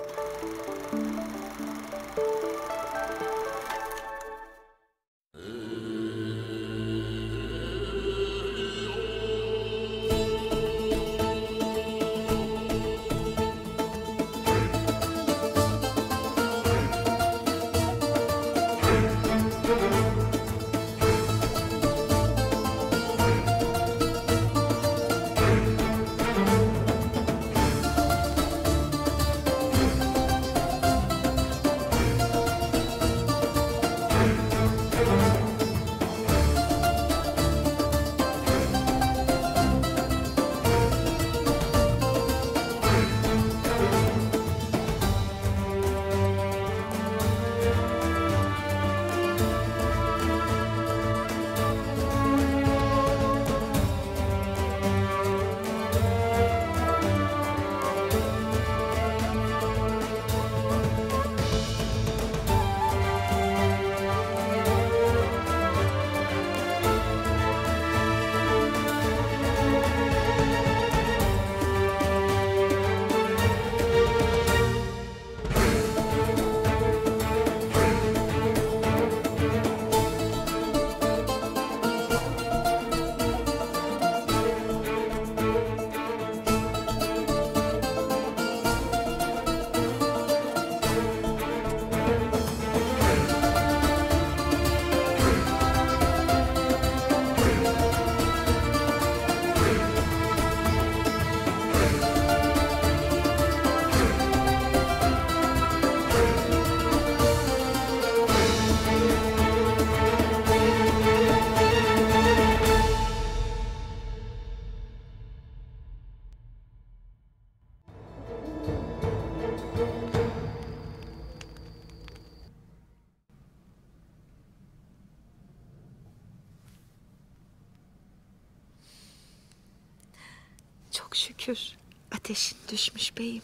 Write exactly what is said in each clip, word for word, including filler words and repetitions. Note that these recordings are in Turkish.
Çok şükür ateşin düşmüş beyim.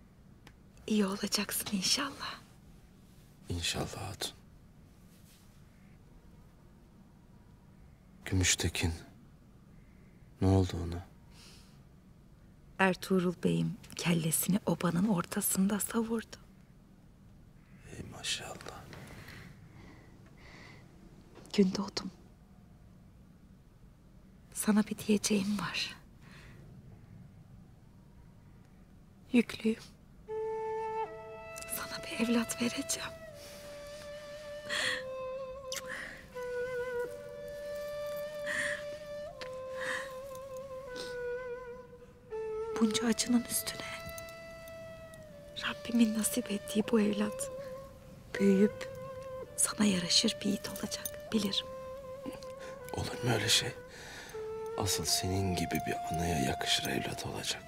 İyi olacaksın inşallah. İnşallah hatun. Gümüştekin. Ne oldu ona? Ertuğrul beyim kellesini obanın ortasında savurdu. Ey maşallah. Gündoğdum. Sana bir diyeceğim var. Yüklüyüm. Sana bir evlat vereceğim. Bunca acının üstüne Rabbimin nasip ettiği bu evlat büyüyüp sana yaraşır bir yiğit olacak, bilirim. Olur mu öyle şey? Asıl senin gibi bir anaya yakışır evlat olacak.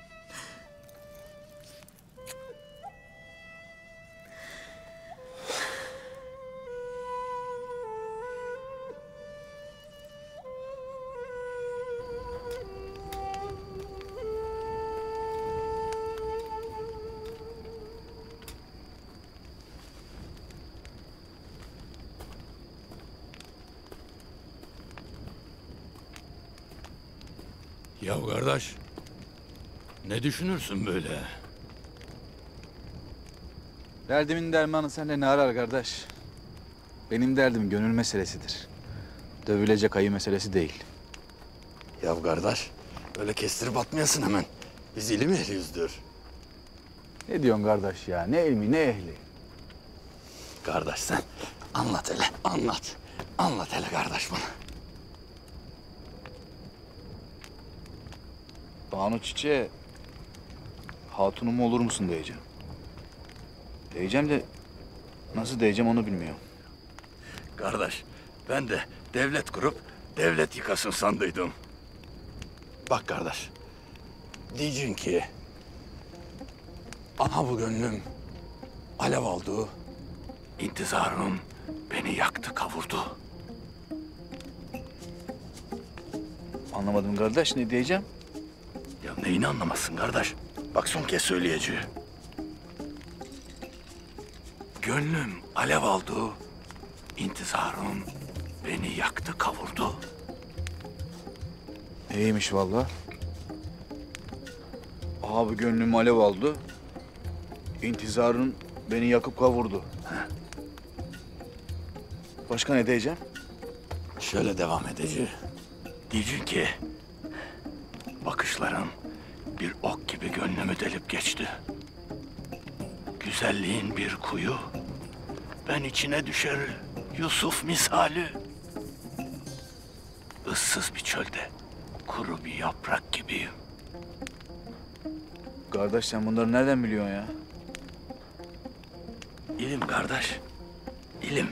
Ya kardeş, ne düşünürsün böyle? Derdimin dermanı sende ne arar kardeş? Benim derdim gönül meselesidir. Dövülecek ayı meselesi değil. Ya kardeş, öyle kestirip atmayasın hemen. Biz ilim ehliyizdir. Ne diyorsun kardeş ya? Ne ilmi ne ehli? Kardeş sen anlat hele, anlat. Anlat hele kardeş bana. Banu Çiçek'e hatunum olur musun diyeceğim. Diyeceğim de nasıl diyeceğim onu bilmiyorum. Kardeş, ben de devlet kurup devlet yıkasın sandıydım. Bak kardeş, diyeceksin ki... Aha bu gönlüm alev oldu, intizarım beni yaktı kavurdu. Anlamadım kardeş, ne diyeceğim? Ya neyini anlamazsın kardeş? Bak son kez söyleyeceğim. Gönlüm alev oldu, intizarım beni yaktı kavurdu. İyiymiş vallahi. Aha bu gönlüm alev oldu. İntizarın beni yakıp kavurdu. Başka ne diyeceğim? Şöyle devam edeceğim. Diyeceksin ki bakışların bir ok gibi gönlümü delip geçti. Güzelliğin bir kuyu, ben içine düşer Yusuf misali. Issız bir çölde kuru bir yaprak gibiyim. Kardeş sen bunları nereden biliyorsun ya? İlim kardeş, ilim.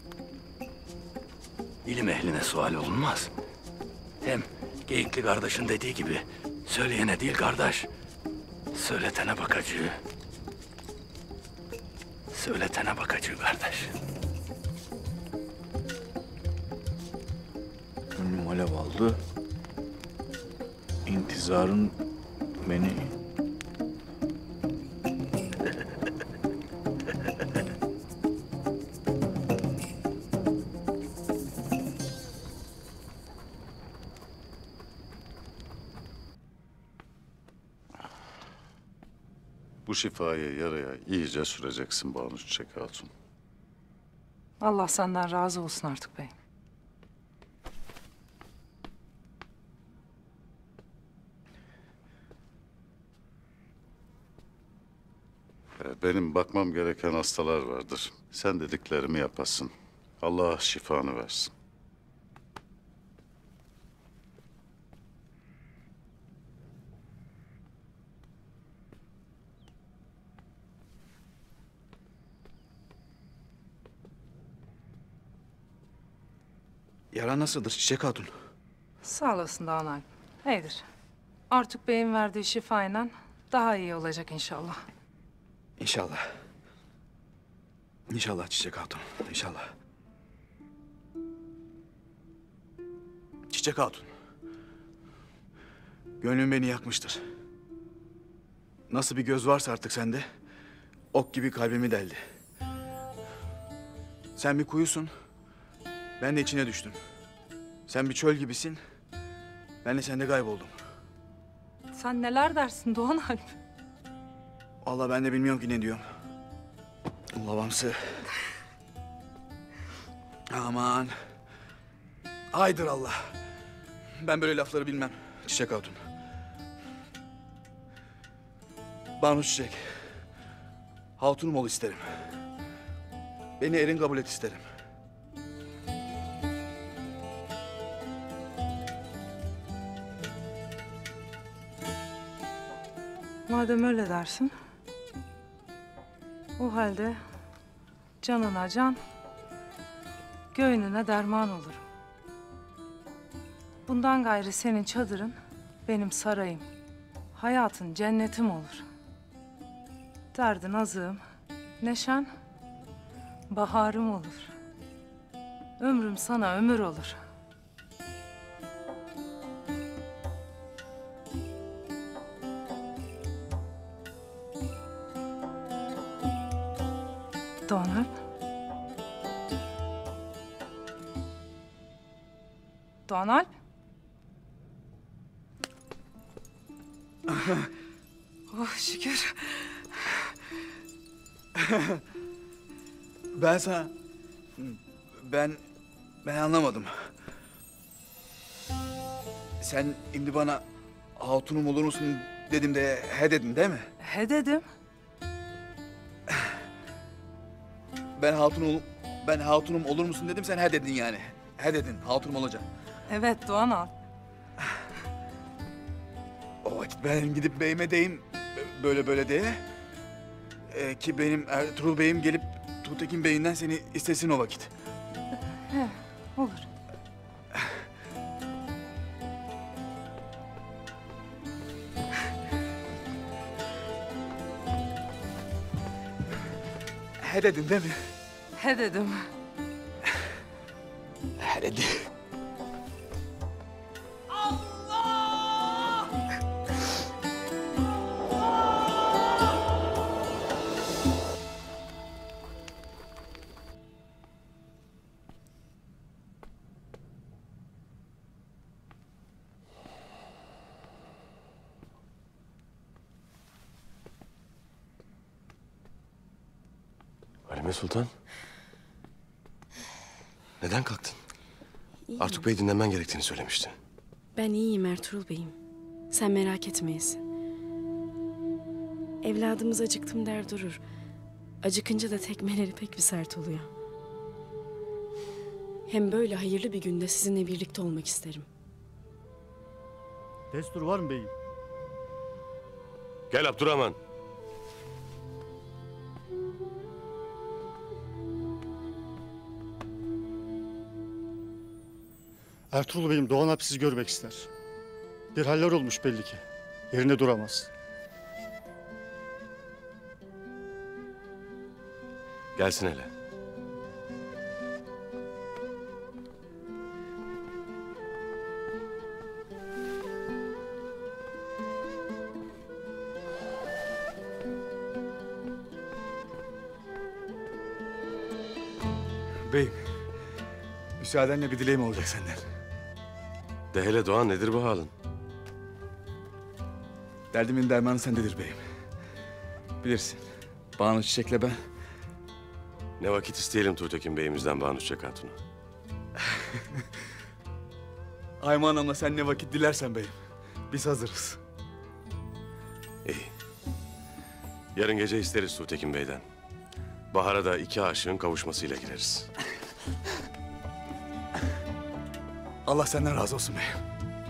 İlim ehline sual olunmaz. Hem Geyikli kardeşin dediği gibi söyleyene değil kardeş, söyletene bakacı. Söyletene bakacı kardeş. Gönlüm alev aldı. İntizarın beni... Bu şifayı yaraya iyice süreceksin Banu Çiçek Hatun. Allah senden razı olsun artık bey. Ee, Benim bakmam gereken hastalar vardır. Sen dediklerimi yapasın. Allah şifanı versin. Yara nasıldır Çiçek Hatun? Sağ olasın Doğan Alp. İyidir. Artık beyin verdiği şifayla daha iyi olacak inşallah. İnşallah. İnşallah Çiçek Hatun, inşallah. Çiçek Hatun. Gönlün beni yakmıştır. Nasıl bir göz varsa artık sende, ok gibi kalbimi deldi. Sen bir kuyusun, ben de içine düştüm. Sen bir çöl gibisin, ben de sende kayboldum. Sen neler dersin Doğan Alp? Vallahi ben de bilmiyorum ki ne diyorum. Ulavamsı. Aman. Haydır Allah. Ben böyle lafları bilmem Çiçek Hatun. Banu Çiçek. Hatunum ol isterim. Beni erin kabul et isterim. Madem öyle dersin, o halde canına can, göğnüne derman olurum. Bundan gayrı senin çadırın benim sarayım, hayatın cennetim olur. Derdin azığım, neşen baharım olur. Ömrüm sana ömür olur. Doğan Alp. Doğan Alp. Oh şükür. Ben sana... Ben... Ben anlamadım. Sen şimdi bana hatunum olur musun dedim de he dedin değil mi? He dedim. Ben hatun ol, ben hatunum olur musun dedim sen he dedin yani. He dedin hatunum olacağım. Evet Doğan Alp. O vakit ben gidip beyime deyim böyle böyle diye. Ee, ki benim Ertuğrul Bey'im gelip Tuğtekin Bey'inden seni istesin o vakit. He, olur. He dedin değil mi? He dedim. He dedi. Pembe Sultan. Neden kalktın? Artuk Bey dinlenmen gerektiğini söylemişti. Ben iyiyim Ertuğrul Bey'im. Sen merak etmeyesin. Evladımız acıktım der durur. Acıkınca da tekmeleri pek bir sert oluyor. Hem böyle hayırlı bir günde sizinle birlikte olmak isterim. Destur var mı beyim? Gel Abdurrahman. Ertuğrul Bey'im Doğan Alp sizi görmek ister. Bir haller olmuş belli ki. Yerinde duramaz. Gelsin hele. Beyim, müsaadenle bir dileğim olacak senden. De hele Doğan, nedir bu halin? Derdimin dermanı sendedir beyim. Bilirsin, Banu Çiçek'le ben... Ne vakit isteyelim Tuğtekin Bey'imizden Banu Çiçek Hatun'u. Ayma Hanım'la sen ne vakit dilersen beyim. Biz hazırız. İyi. Yarın gece isteriz Tuğtekin Bey'den. Bahara da iki aşığın kavuşmasıyla gireriz. Allah senden razı olsun beyim.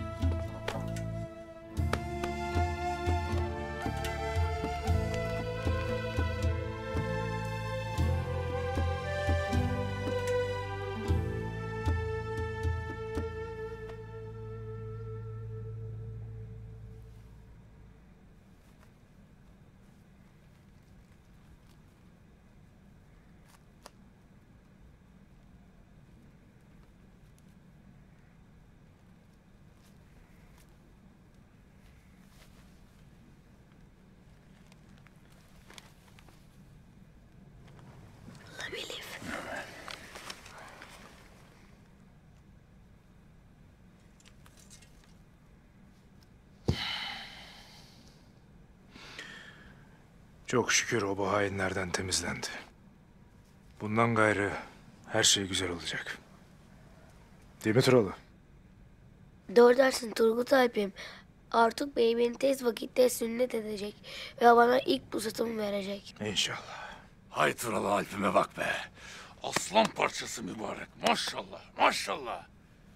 Çok şükür o bu hainlerden temizlendi. Bundan gayrı her şey güzel olacak. Değil mi Turalı? Doğru dersin Turgut Alp'im. Artuk Bey beni tez vakitte sünnet edecek ve bana ilk pusatımı verecek. İnşallah. Hay Turalı Alp'ime bak be. Aslan parçası mübarek. Maşallah, maşallah.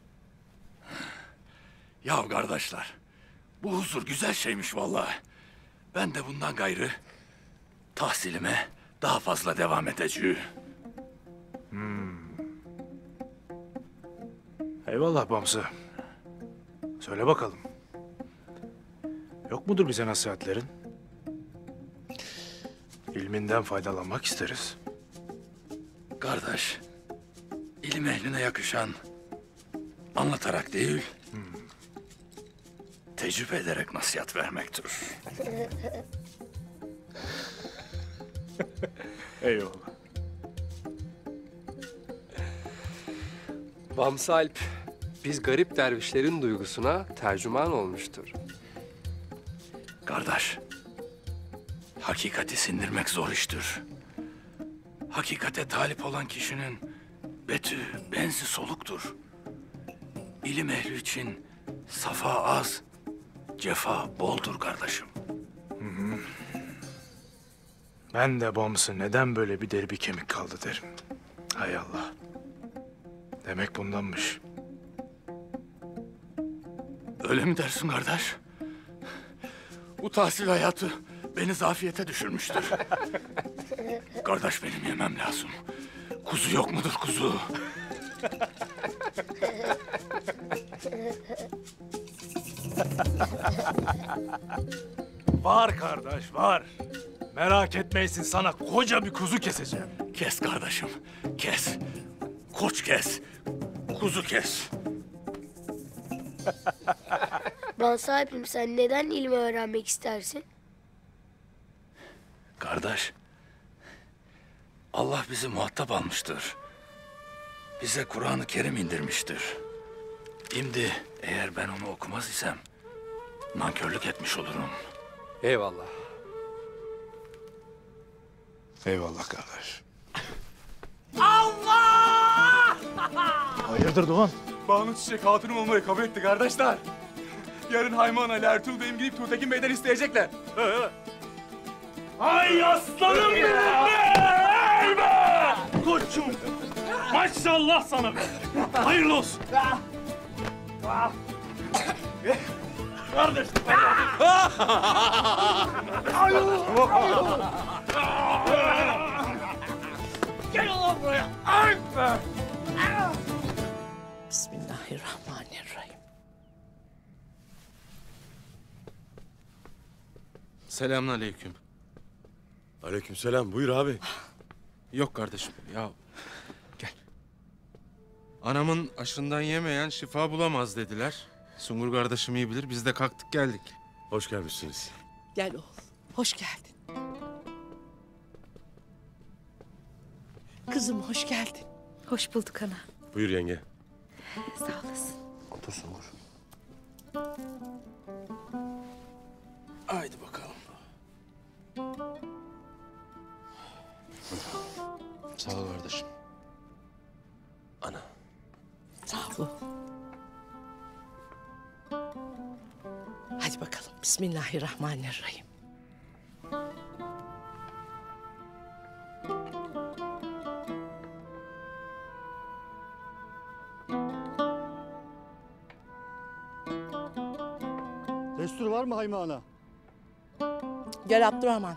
Ya kardeşler, bu huzur güzel şeymiş vallahi. Ben de bundan gayrı tahsilime daha fazla devam edeceğim. Hmm. Eyvallah Bamsı. Söyle bakalım. Yok mudur bize nasihatlerin? İlminden faydalanmak isteriz. Kardeş, ilim ehline yakışan anlatarak değil, hmm. tecrübe ederek nasihat vermektir. Eyvallah. Bamsı Alp, biz garip dervişlerin duygusuna tercüman olmuştur. Kardeş, hakikati sindirmek zor iştir. Hakikate talip olan kişinin betü, benzi soluktur. İlim ehli için safa az, cefa boldur kardeşim. Hı hı. Ben de Bamsı neden böyle bir deri bir kemik kaldı derim. Hay Allah. Demek bundanmış. Öyle mi dersin kardeş? Bu tahsil hayatı beni zafiyete düşürmüştür. Kardeş benim yemem lazım. Kuzu yok mudur kuzu? Var kardeş, var. Merak etmeysin, sana koca bir kuzu keseceğim. Kes kardeşim, kes. Koç kes, kuzu kes. Bamsı Alp'im sen neden ilmi öğrenmek istersin? Kardeş, Allah bizi muhatap almıştır. Bize Kur'an-ı Kerim indirmiştir. Şimdi eğer ben onu okumaz isem nankörlük etmiş olurum. Eyvallah. Eyvallah kardeş. Hayırdır Doğan? Banu Çiçek hatunum olmayı kabul etti kardeşler. Yarın Hayman Ali Ertuğrul Bey'im gidip Tuğtekin Bey'den isteyecekler. Ay aslanım benim be! Koçum! Maşallah sana be! Hayırlı olsun! Kardeşim! Gel ulan buraya! Ay be! Bismillahirrahmanirrahim. Selamünaleyküm. Aleykümselam. Buyur abi. Yok kardeşim ya. Gel. Anamın aşından yemeyen şifa bulamaz dediler. Sungur kardeşim iyi bilir. Biz de kalktık geldik. Hoş gelmişsiniz. Gel oğul. Hoş geldin. Kızım hoş geldin. Hoş bulduk ana. Buyur yenge. Sağ olasın. Otur Sungur. Haydi bakalım. Sağ ol kardeşim. Ana. Sağ ol. Hadi bakalım. Bismillahirrahmanirrahim. Destur var mı Hayme Ana? Gel Abdurrahman.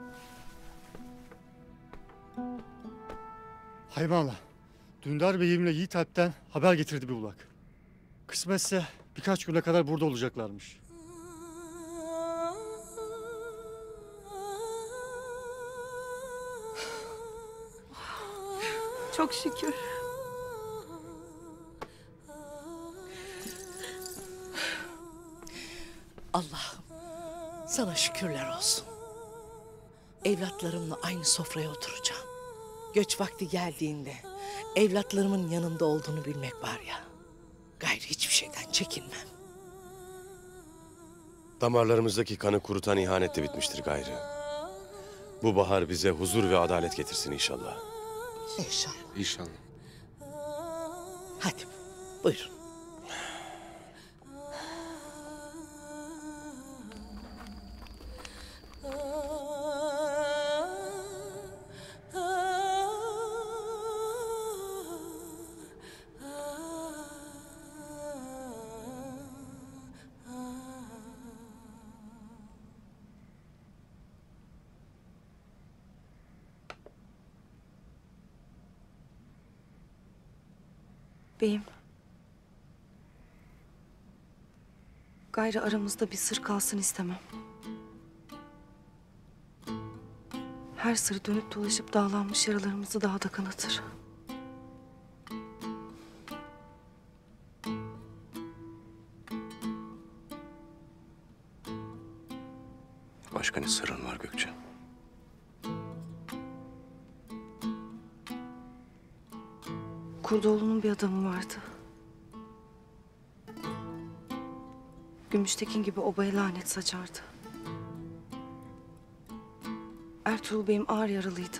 Hayme Ana, Dündar Bey'imle Yiğit Alp'ten haber getirdi bir ulak. Kısmetse birkaç güne kadar burada olacaklarmış. Çok şükür. Allah'ım sana şükürler olsun. Evlatlarımla aynı sofraya oturacağım. Göç vakti geldiğinde evlatlarımın yanında olduğunu bilmek var ya. Gayrı hiçbir şeyden çekinmem. Damarlarımızdaki kanı kurutan ihanet de bitmiştir gayrı. Bu bahar bize huzur ve adalet getirsin inşallah. İnşallah. İnşallah. Hadi buyurun. Beyim. Gayrı aramızda bir sır kalsın istemem. Her sır dönüp dolaşıp dağlanmış yaralarımızı daha da kanatır. Başka ne sırrın var Gökçe? Kurdoğlu'nun bir adamı vardı. Gümüştekin gibi obaya lanet saçardı. Ertuğrul Bey'im ağır yaralıydı.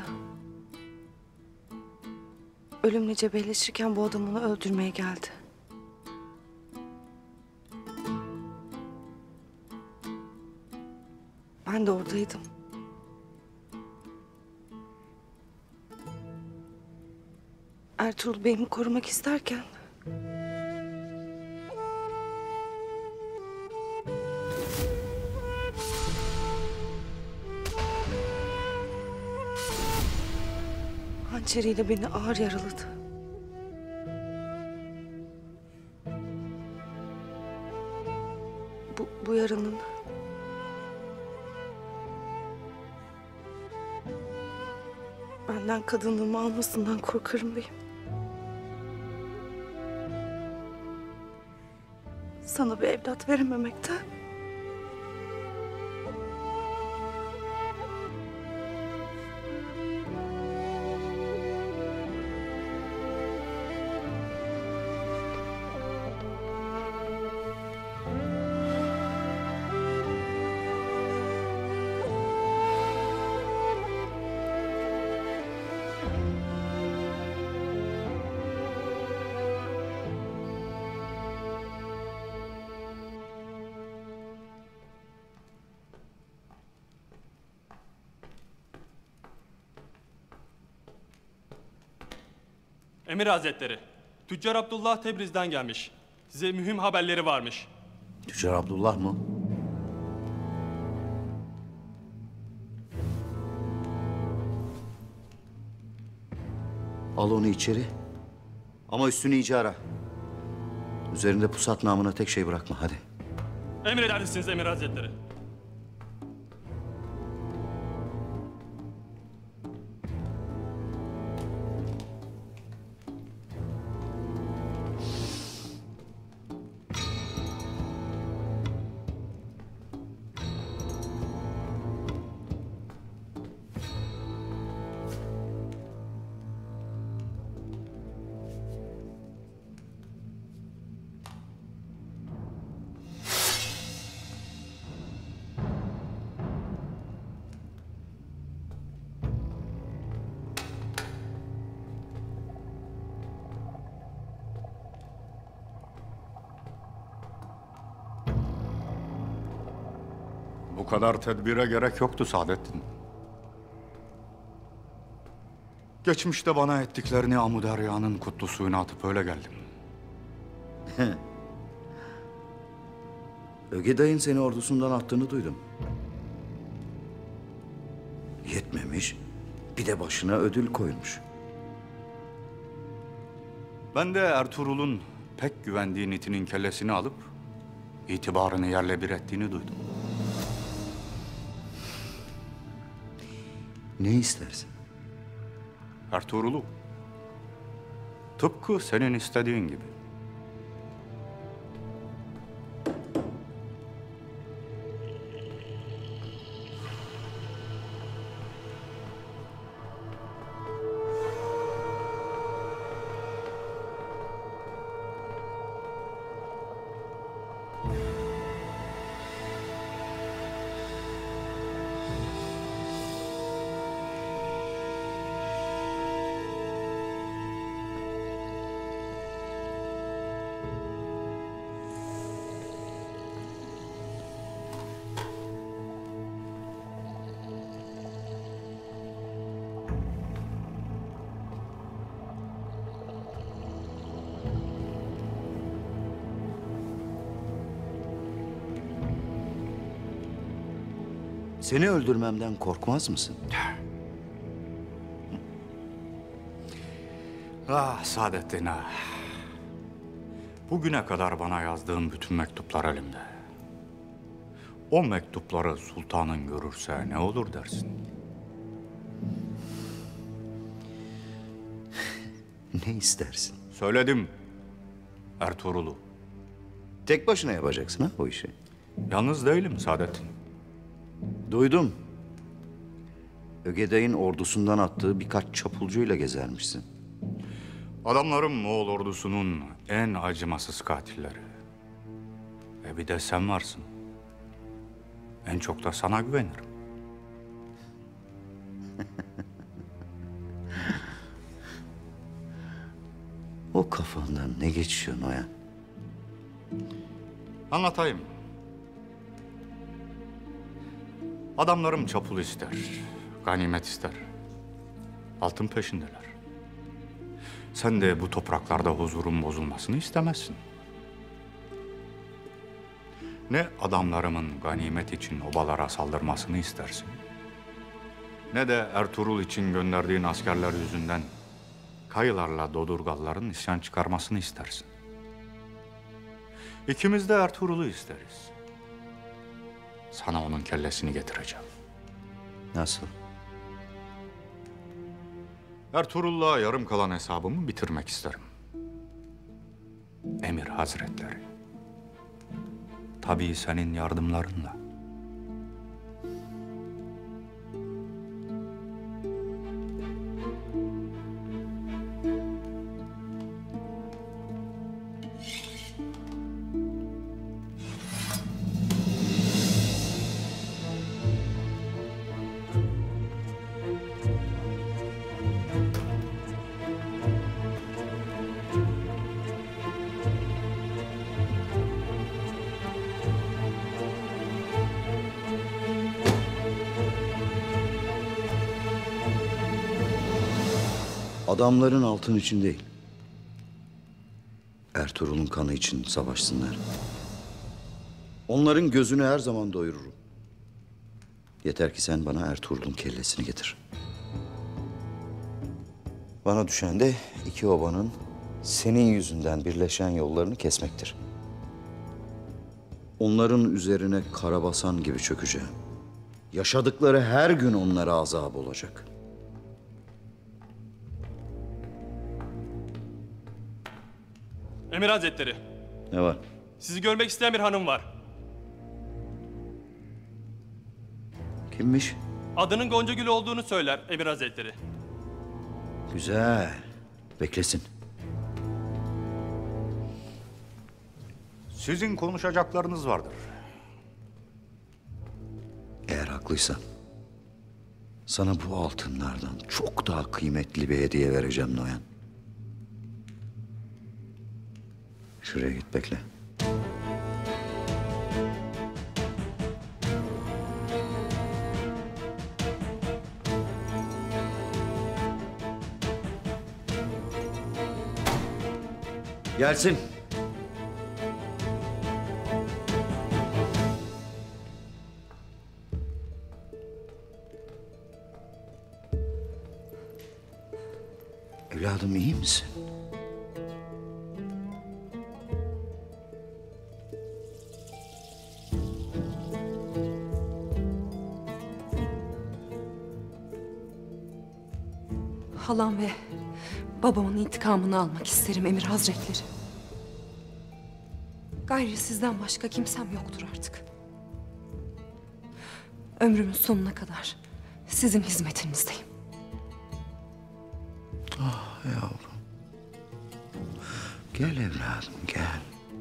Ölümle cebelleşirken bu adam onu öldürmeye geldi. Ben de oradaydım. Ertuğrul Bey'imi korumak isterken... hançeriyle beni ağır yaraladı. Bu, bu yaranın... benden kadınlığımı almasından korkarım beyim. Sana bir evlat verememekten. Emir Hazretleri, Tüccar Abdullah Tebriz'den gelmiş. Size mühim haberleri varmış. Tüccar Abdullah mı? Al onu içeri. Ama üstünü iyice ara. Üzerinde pusat namına tek şey bırakma, hadi. Emredersiniz Emir Hazretleri. Bu kadar tedbire gerek yoktu Saadettin. Geçmişte bana ettiklerini Amuderya'nın kutlu suyuna atıp öyle geldim. Ögeday'ın seni ordusundan attığını duydum. Yetmemiş, bir de başına ödül koymuş. Ben de Ertuğrul'un pek güvendiği Niti'nin kellesini alıp itibarını yerle bir ettiğini duydum. Ne istersin? Ertuğrul'u. Tıpkı senin istediğin gibi. Seni öldürmemden korkmaz mısın? Ah Saadettin ah. Bugüne kadar bana yazdığın bütün mektuplar elimde. O mektupları sultanın görürse ne olur dersin? Ne istersin? Söyledim. Ertuğrul'u. Tek başına yapacaksın ha o işi? Yalnız değilim Saadettin. Duydum. Ögeday'ın ordusundan attığı birkaç çapulcuyla gezermişsin. Adamlarım Moğol ordusunun en acımasız katilleri. Ve bir de sen varsın. En çok da sana güvenirim. O kafandan ne geçiyor Noyan? Anlatayım. Adamlarım çapul ister, ganimet ister. Altın peşindeler. Sen de bu topraklarda huzurun bozulmasını istemezsin. Ne adamlarımın ganimet için obalara saldırmasını istersin, ne de Ertuğrul için gönderdiğin askerler yüzünden Kayılarla Dodurgalların isyan çıkarmasını istersin. İkimiz de Ertuğrul'u isteriz. Sana onun kellesini getireceğim. Nasıl? Ertuğrul'la yarım kalan hesabımı bitirmek isterim. Emir Hazretleri. Tabii senin yardımlarınla. Adamların altın için değil, Ertuğrul'un kanı için savaşsınlar. Onların gözünü her zaman doyururum. Yeter ki sen bana Ertuğrul'un kellesini getir. Bana düşen de iki obanın senin yüzünden birleşen yollarını kesmektir. Onların üzerine karabasan gibi çökeceğim. Yaşadıkları her gün onlara azap olacak. Emir Hazretleri, Ne var? sizi görmek isteyen bir hanım var. Kimmiş? Adının Gonca Gül olduğunu söyler Emir Hazretleri. Güzel. Beklesin. Sizin konuşacaklarınız vardır. Eğer haklıysan sana bu altınlardan çok daha kıymetli bir hediye vereceğim Noyan. Şuraya git bekle. Gelsin. Evladım iyi misin? Halam ve babamın intikamını almak isterim Emir Hazretleri. Gayrı sizden başka kimsem yoktur artık. Ömrümün sonuna kadar sizin hizmetinizdeyim. Ah yavrum. Gel evladım gel.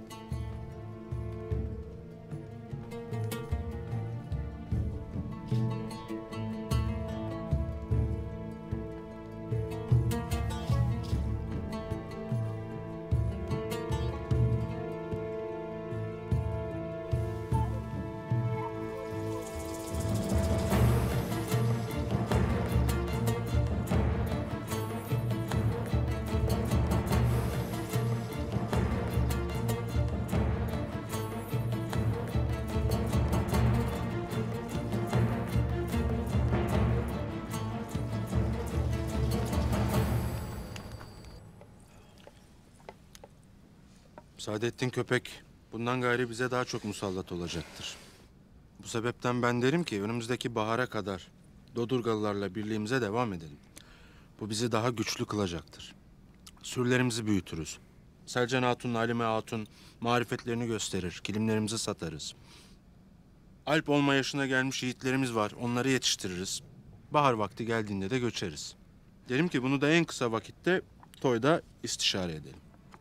Saadettin Köpek bundan gayrı bize daha çok musallat olacaktır. Bu sebepten ben derim ki önümüzdeki bahara kadar Dodurgalılarla birliğimize devam edelim. Bu bizi daha güçlü kılacaktır. Sürülerimizi büyütürüz. Selcan Hatun, Halime Hatun marifetlerini gösterir, kilimlerimizi satarız. Alp olma yaşına gelmiş yiğitlerimiz var, onları yetiştiririz. Bahar vakti geldiğinde de göçeriz. Derim ki bunu da en kısa vakitte toyda istişare edelim.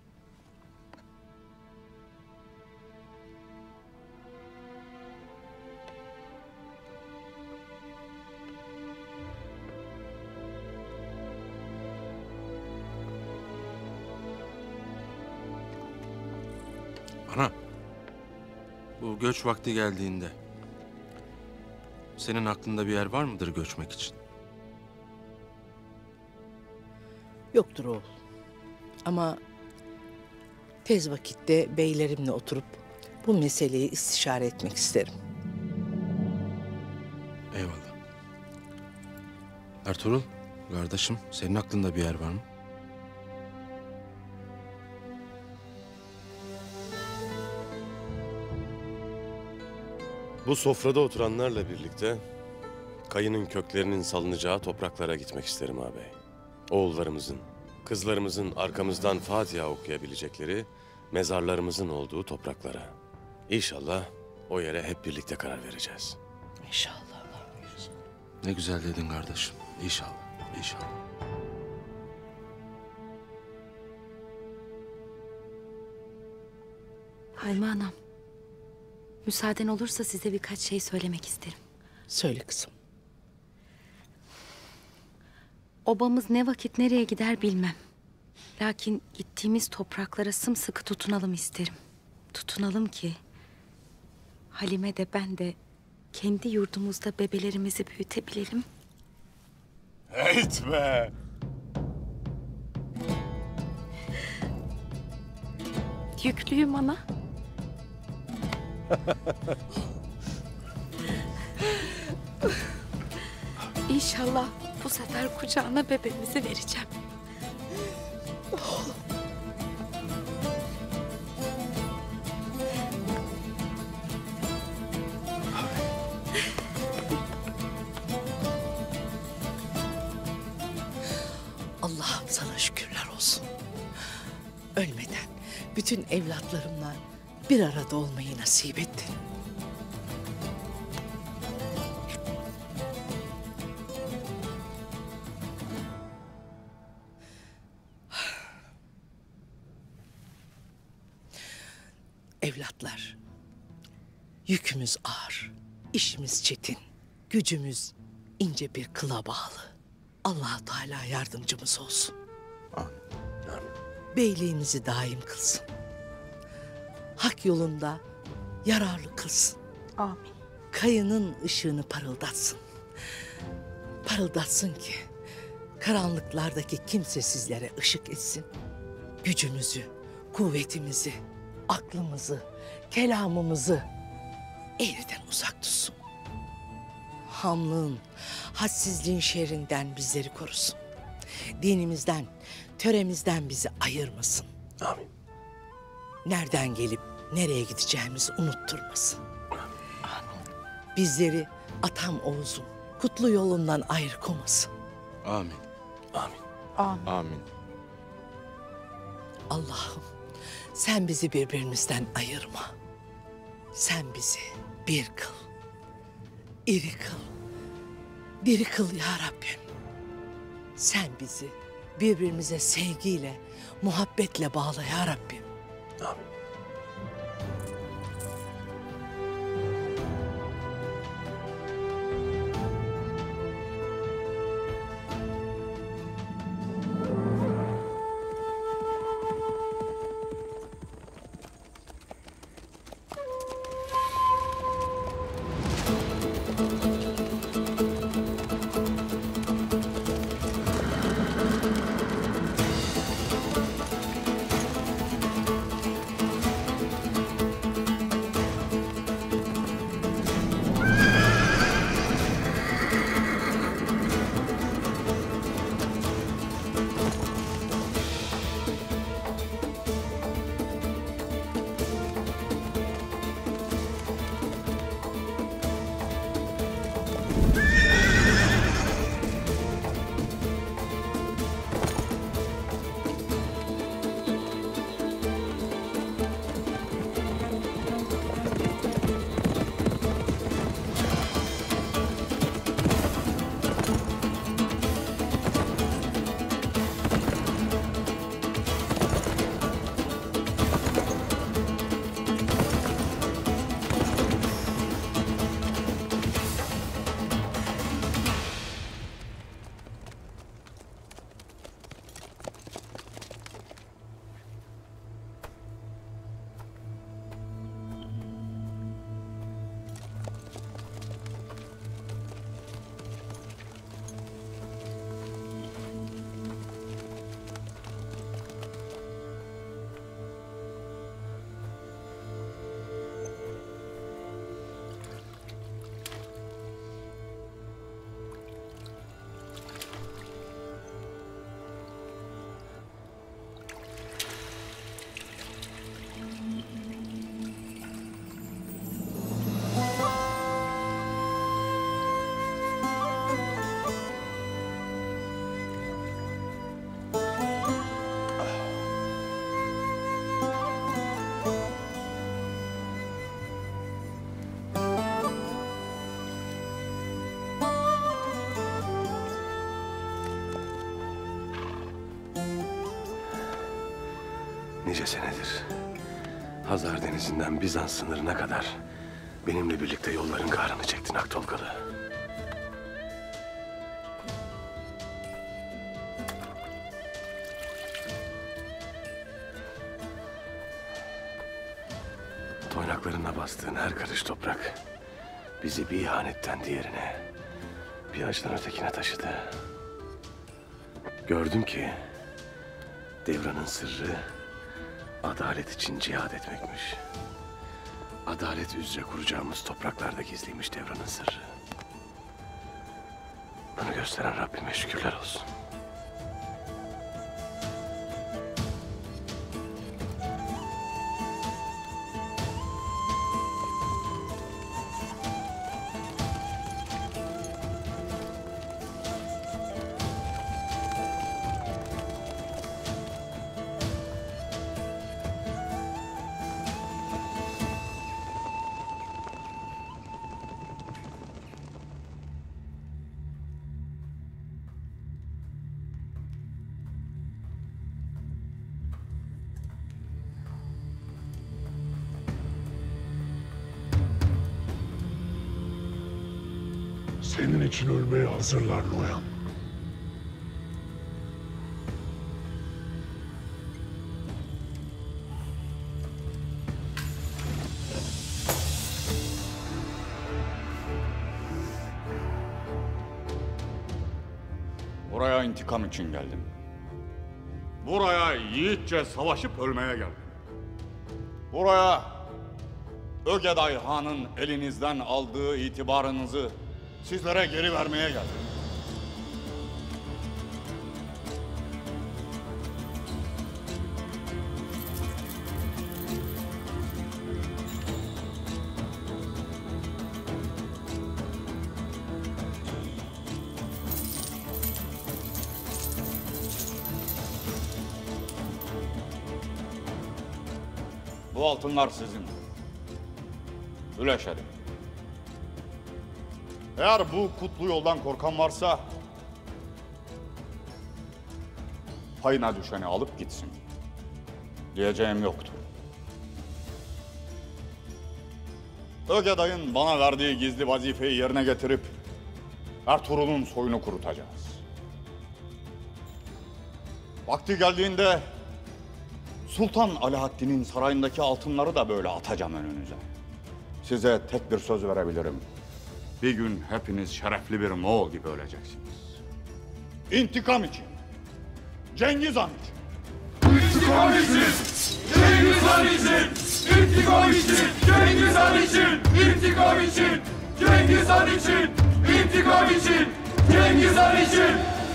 Ana, bu göç vakti geldiğinde senin aklında bir yer var mıdır göçmek için? Yoktur oğul. Ama tez vakitte beylerimle oturup bu meseleyi istişare etmek isterim. Eyvallah. Ertuğrul, kardeşim senin aklında bir yer var mı? Bu sofrada oturanlarla birlikte kayının köklerinin salınacağı topraklara gitmek isterim ağabey. Oğullarımızın, kızlarımızın arkamızdan Fatiha okuyabilecekleri mezarlarımızın olduğu topraklara. İnşallah o yere hep birlikte karar vereceğiz. İnşallah. Ne güzel dedin kardeşim. İnşallah, inşallah. Halime anam. Müsaaden olursa size birkaç şey söylemek isterim. Söyle kızım. Obamız ne vakit nereye gider bilmem. Lakin gittiğimiz topraklara sımsıkı tutunalım isterim. Tutunalım ki Halime de ben de kendi yurdumuzda bebelerimizi büyütebilelim. Etme. yüklüyüm ana. İnşallah bu sefer kucağına bebeğimizi vereceğim. Allah'ım sana şükürler olsun. Ölmeden bütün evlatlarımla bir arada olmayı nasip ettin. Evlatlar, yükümüz ağır, işimiz çetin, gücümüz ince bir kıla bağlı. Allah Teala yardımcımız olsun. Beyliğimizi daim kılsın. Hak yolunda yararlı kılsın. Amin. Kayının ışığını parıldatsın. Parıldatsın ki karanlıklardaki kimsesizlere ışık etsin. Gücümüzü, kuvvetimizi, aklımızı, kelamımızı eğriden uzak tutsun. Hamlığın, hadsizliğin şerrinden bizleri korusun. Dinimizden, töremizden bizi ayırmasın. Amin. Nereden gelip nereye gideceğimizi unutturmasın. Amin. Bizleri atam Oğuz'un kutlu yolundan ayrı koymasın. Amin. Amin. Amin. Amin. Allah'ım sen bizi birbirimizden ayırma. Sen bizi bir kıl, iri kıl, diri kıl ya Rabbim. Sen bizi birbirimize sevgiyle, muhabbetle bağla ya Rabbim. Amin. Nice senedir Hazar Denizi'nden Bizans sınırına kadar benimle birlikte yolların kahrını çektin Aktolgalı. Toynaklarına bastığın her karış toprak bizi bir ihanetten diğerine, bir acıdan ötekine taşıdı. Gördüm ki devranın sırrı adalet için cihad etmekmiş. Adalet üzere kuracağımız topraklarda gizliymiş Devran'ın sırrı. Bunu gösteren Rabbime şükürler olsun. Senin için ölmeye hazırlar Noyan. Buraya intikam için geldim. Buraya yiğitçe savaşıp ölmeye geldim. Buraya Ögeday Han'ın elinizden aldığı itibarınızı sizlere geri vermeye geldim. Bu altınlar sizin. Üleşelim. Eğer bu kutlu yoldan korkan varsa payına düşeni alıp gitsin. Diyeceğim yoktu. Ögeday'ın bana verdiği gizli vazifeyi yerine getirip Ertuğrul'un soyunu kurutacağız. Vakti geldiğinde Sultan Alaaddin'in sarayındaki altınları da böyle atacağım önünüze. Size tek bir söz verebilirim. Bir gün hepiniz şerefli bir Moğol gibi öleceksiniz. İntikam için. Cengiz Han için. İntikam için! Cengiz Han için! İntikam için! Cengiz Han için! İntikam için! Cengiz Han için! İntikam için! Cengiz Han için!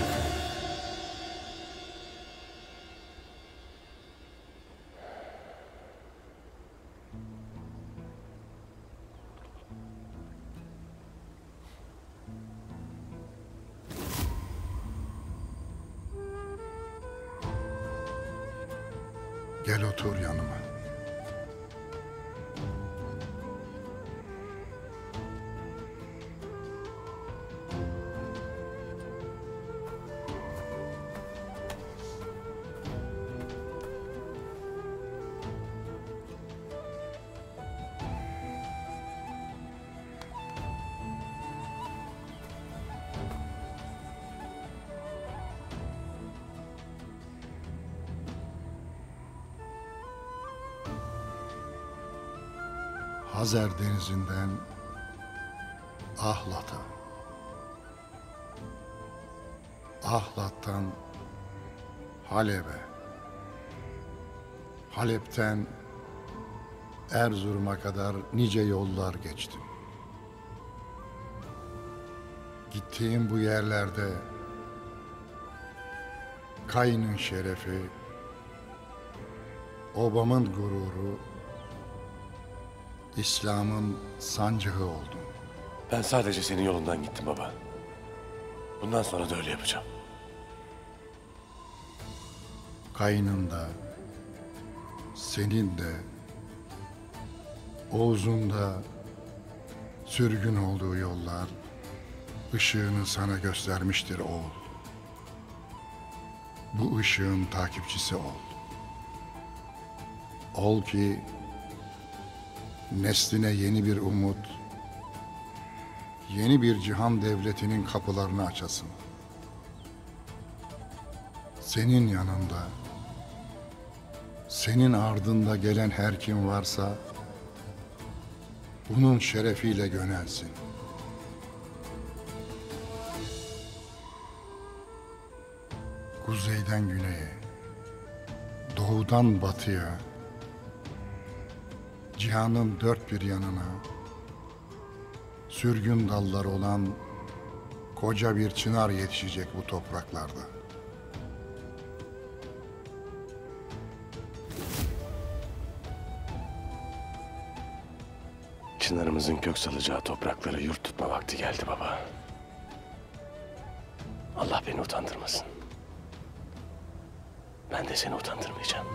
Gel otur yanıma. Hazer denizinden Ahlat'a, Ahlat'tan Halep'e, Halep'ten Erzurum'a kadar nice yollar geçtim. Gittiğim bu yerlerde Kayın'ın şerefi, obamın gururu, İslam'ın sancağı oldum. Ben sadece senin yolundan gittim baba. Bundan sonra da öyle yapacağım. Kayın'ın da, senin de, Oğuz'un da sürgün olduğu yollar ışığını sana göstermiştir oğul. Bu ışığın takipçisi ol. Ol ki nesline yeni bir umut, yeni bir cihan devletinin kapılarını açasın. Senin yanında, senin ardında gelen her kim varsa, bunun şerefiyle yönelsin. Kuzeyden güneye, doğudan batıya, cihanın dört bir yanına sürgün dalları olan koca bir çınar yetişecek bu topraklarda. Çınarımızın kök salacağı topraklara yurt tutma vakti geldi baba. Allah beni utandırmasın. Ben de seni utandırmayacağım.